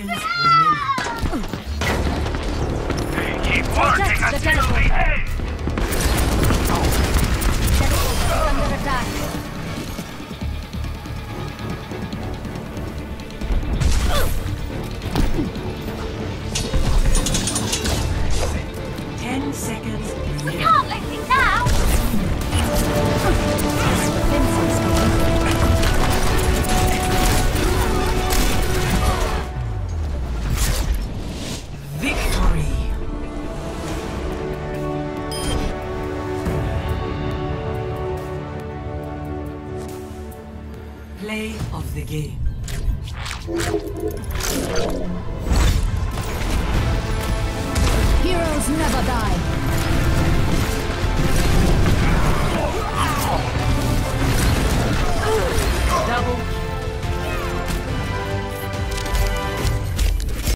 seconds remaining. Keep working until the end! Under attack. 10 seconds We remaining. can't let him down. Victory! Play of the game.